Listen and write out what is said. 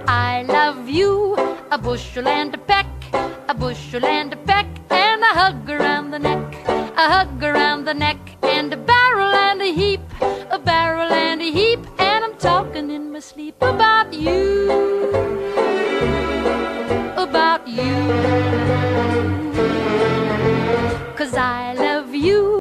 I love you, a bushel and a peck, a bushel and a peck, and a hug around the neck, a hug around the neck, and a barrel and a heap, a barrel and a heap, and I'm talking in my sleep about you.